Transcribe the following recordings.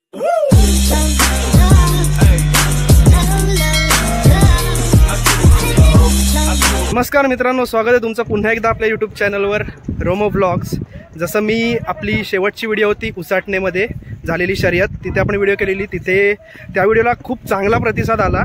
नमस्कार मित्रांनो, स्वागत आहे तुमचं पुन्हा एकदा आपल्या यूट्यूब चॅनलवर रोमो व्लॉग्स। जसं मी आपली शेवटची व्हिडिओ होती उसाटणेमध्ये झालेली शर्यत, तिथे आपण व्हिडिओ केलेली, तिथे त्या व्हिडिओला खूप चांगला प्रतिसाद आला।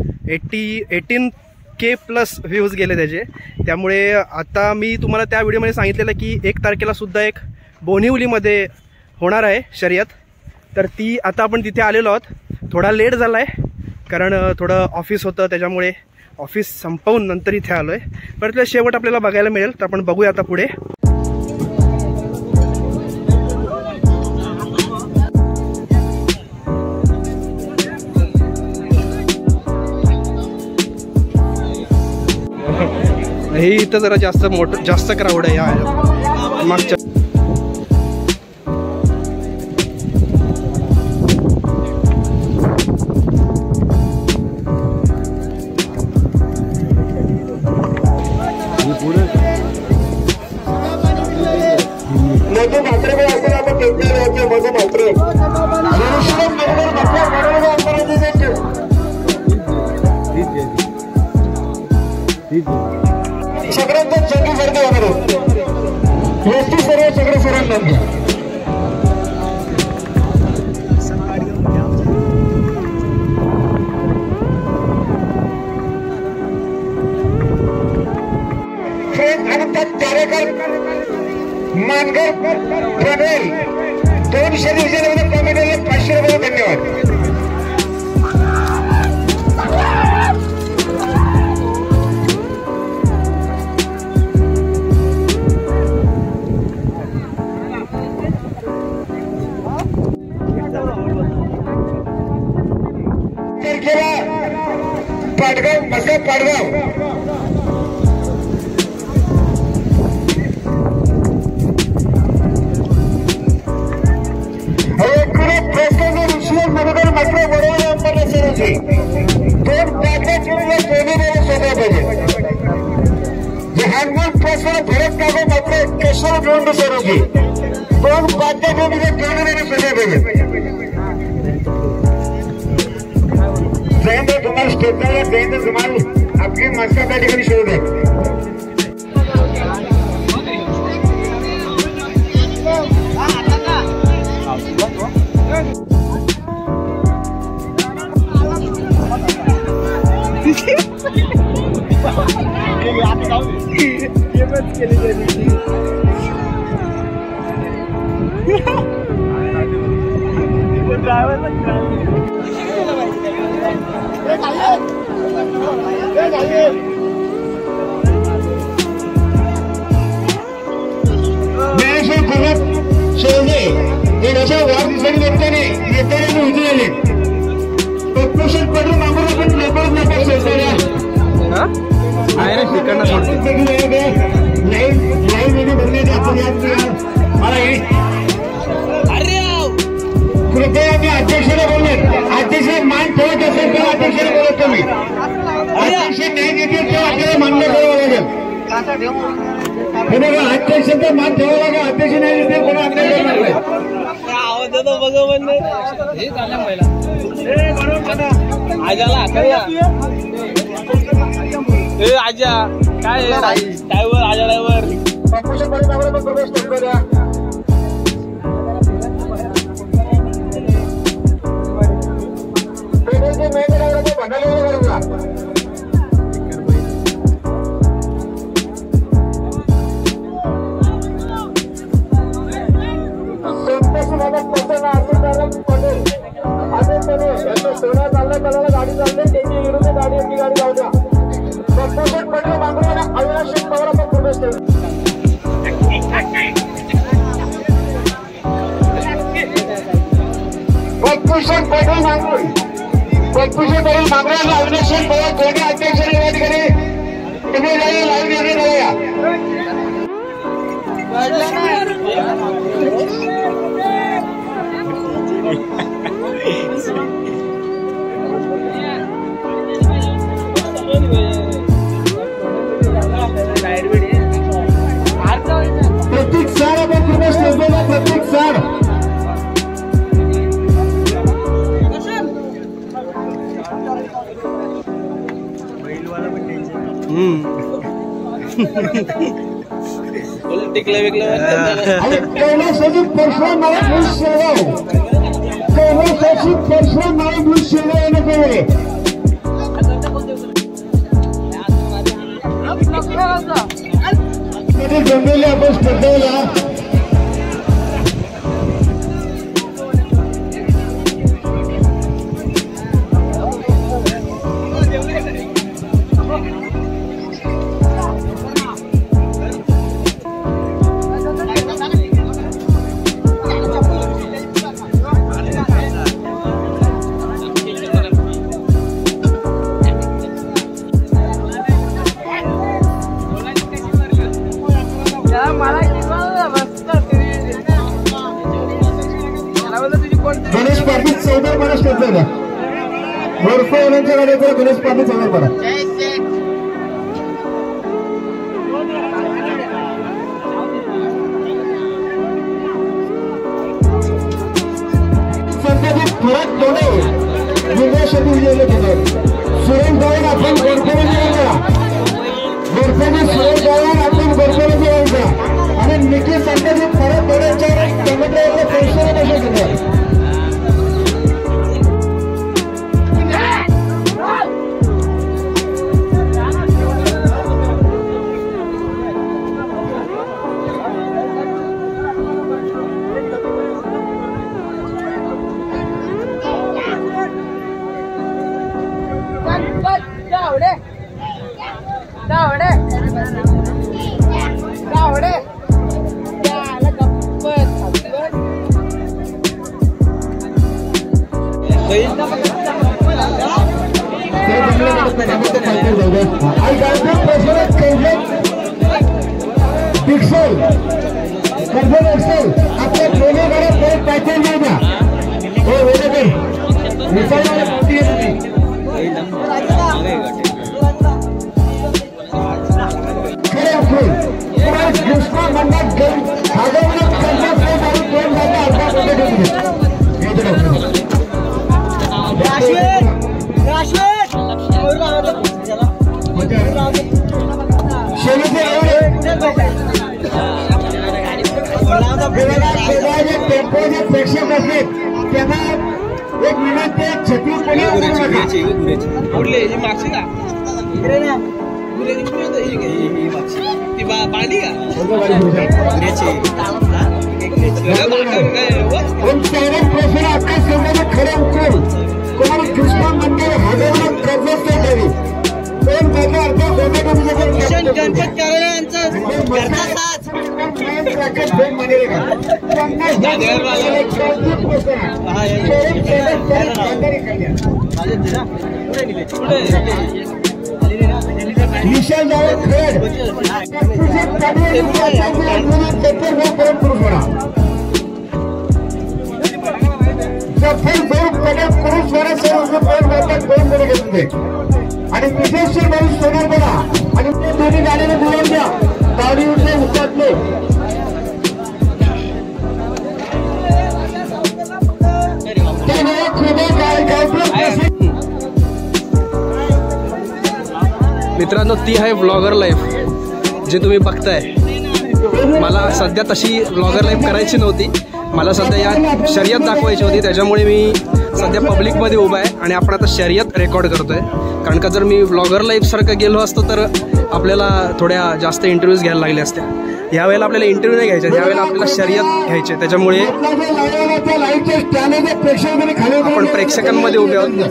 18K प्लस व्ह्यूज गेले त्याचे। त्यामुळे आता मी तुम्हाला त्या व्हिडिओमध्ये सांगितलेलं की 1 तारखेला सुद्धा एक बोनिवलीमध्ये होणार आहे शर्यत, तर ती आता आपण तिथे आलेलो आहोत। थोडा लेट झाला आहे कारण थोडं ऑफिस होतं, त्याच्यामुळे ऑफिस संपवून नंतर इथे आलोय। परत शेवट आपल्याला बघायला मिळेल, तर आपण बघूया आता पुढे। हे इथं जरा जास्त क्राऊड आहे या मागच्या। सगळ्यांचा चंगी गर्दी होणार आहे, वस्तू सर्व सगळे सरांना घ्या। आणि त्यात कार्यकर मानगर प्रणेल 200 दिवसांमध्ये कॉमेडीला 500 रुपये। धन्यवाद। पाडगाव मसा पाडगाव मधुकर मात्र बरोबर अंतरला सरोजी 2 पाडगा चिरून कोणी सोडा पाहिजे। जे हॅन्डबॉल प्रेसवर भरत कागो मात्र केशव जोंड सरोजी 2 पाडगा चिरून कोणी सोडा पाहिजे। जयंत तुम्हाला स्टेजला जयंत तुम्हाला आपली माणसं त्या ठिकाणी शोध आहे। कृपया मी अध्यक्षाला बोलले, अध्यक्ष मान ठेवत असेल तेव्हा अध्यक्षाला बोलत तुम्ही, अध्यक्ष न्याय देतील तेव्हा आपल्याला मान्य करावं लागेल। हे बघा, अध्यक्षाचा मान ठेवावा लागेल, अध्यक्ष न्याय देतील कोणा अन्याय करणार नाही। आवाज देतो भगवान हे झालं पहिला आजाला ए आजा काय ड्रायव्हर आजा ड्रायव्हर प्रमोशन मध्ये आम्हाला पण प्रवेश करूया। गाडी चालली त्याची विरुद्ध गाडी जाऊ द्या। प्रपोजन पडले मागून अविनाश पवार आपण प्रवेश करू। प्रपोजन पडले मागून अविनाश पवार कोणी अध्यक्ष या ठिकाणी तुम्ही लाईव्ह निर्णय करूया। प्रतीक सर आपण प्रवेश करतो, प्रतीक सर कैलासाची परशुराम नाव ब्लू शेगाव, कैलासाची परशुराम नाव ब्लू शेगाव येणं पाहिजे. जमलेले आपण स्पर्धेला गणेश पाटील चौदा माणूस करतोय का मोरफोच्या गाडीकडे गणेश पाटील चौदा पडा. संताजी थोरात दोडे निर्देशातील गेले होते. सुरेश गावात आपण गोरफेने येऊया, गोरफेने सुरेश गावात आपण गोरफेने येऊया आणि निखिल संताजी थोरात दोड्याच्या टमाट्याला पैसे कसे घेतात. आपल्या दोन्ही गाड्या परत पॅकेज नाही द्या. हो वेगळे खरे असून दुष्काळ म्हणण्यात भागवण्यात करण्यात नाही आणि दोन जागा अर्धा टेम्पोचे प्रेक्षक असले त्यांना एक मिनिट ते छत्री कोणी मागची का पाणी का अख्खा समोर खरे उकळून कोणाला कृष्णा मंदिर हजवलं कर्जत द्यावी. दोन बाजू अर्धा गणपत कार्यालयांचा विशाल जावळ खेळ आणि विशेष म्हणून सोनार बघा आणि ते दोन्ही गाडीने बोलावून द्या. गाडी उठले उतरले मित्रांनो, ती आहे व्लॉगर लाईफ जे तुम्ही बघताय. मला सध्या तशी व्लॉगर लाईफ करायची नव्हती, मला सध्या या शर्यत दाखवायची होती. त्याच्यामुळे मी सध्या पब्लिकमध्ये उभा आहे आणि आपण आता शर्यत रेकॉर्ड करतोय. कारण का जर मी व्लॉगर लाईफसारखं गेलो असतो तर आपल्याला थोड्या जास्त इंटरव्ह्यूज घ्यायला लागल्या असत्या. यावेळेला आपल्याला इंटरव्ह्यू नाही घ्यायचे, यावेळेला आपल्याला शर्यत घ्यायची. त्याच्यामुळे आपण प्रेक्षकांमध्ये उभे आहोत.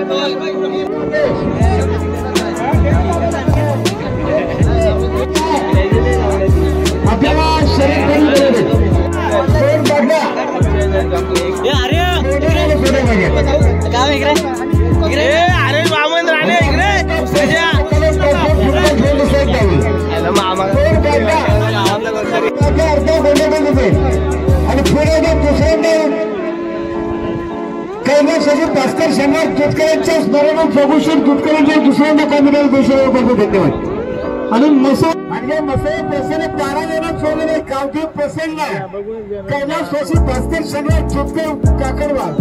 अरे वामन राणे इकडे आणि पुढे दुसऱ्यांदा कैलासाची भास्कर शंभर दुधकरांच्या स्मरण प्रभूषण दुधकरांच्या दुसऱ्यांदा कॉम्बिनेल देशावर करतो. धन्यवाद. आणि मसा म्हणजे मसे प्रसन्न 12 जणांना सोडलेले गावठी प्रसन्न कैलासाची भास्कर शंभर दुधकर काकडवाल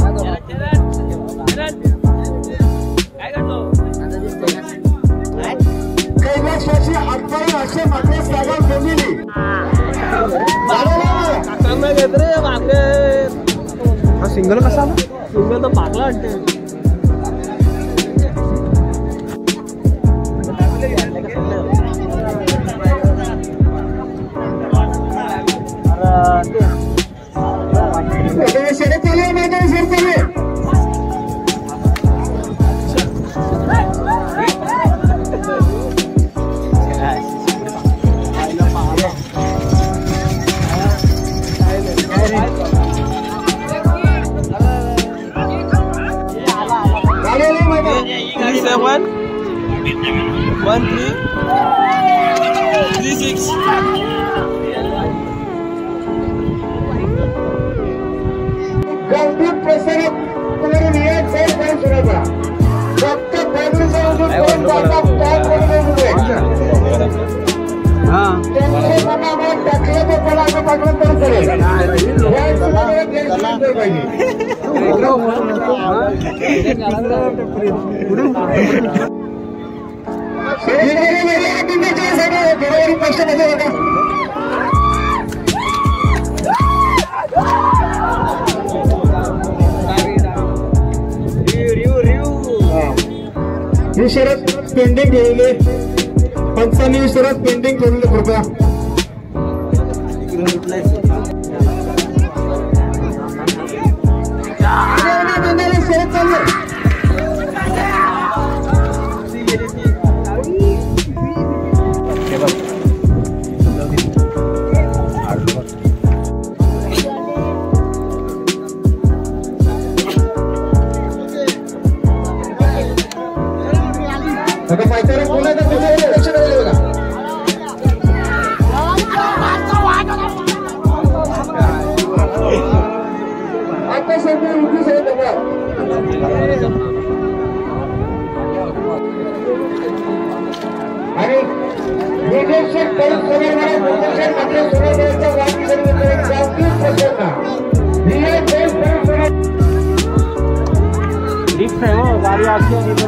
कैलास यशस्वी आत्माला असे मात्र सागर केलेली हा सिंगल कसा आला? सिंगल तर पाकला वाटते. शर्यत चालू आहे मैदान शर्यत चालू आहे. गंभीर प्रसंग तुम्हाला नियत आहे काय सुराचा फक्त बॅटरीचा उजून त्यांचे मनामध्ये टाकलं तर त्याला असं पाठवून तर करेल ही शरद पेंडिंग ठेवले पंचांनी शरद पेंडिंग ठेवले कृपया शरद चालू आता पायथ्यावर कोणाचा लक्ष ठेवलं बघा आता सध्या उठू सगळं बघा आणि निरीक्षक करून सोडवणारे प्रदर्शन आपल्या सोडवण्याचा वाटी करण्याचा जागतिक प्रसन्न रिअल बेस करून रिक्स आहे हो गाडी अशी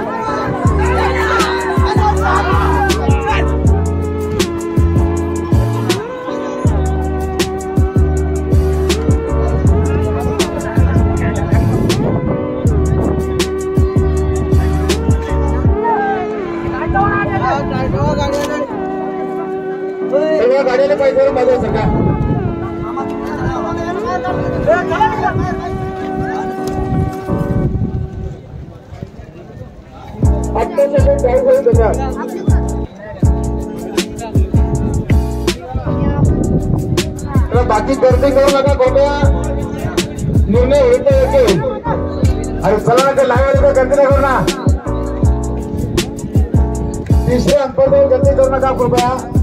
गाडीला पाहिजे माझ्या सगळ्या बाकी गर्दी करू नका कृपया निर्णय होईल तर येते अरे चला ना ते लाईव्ह गर्दी नाही करू ना तिसरे अंतर गर्दी करू नका कृपया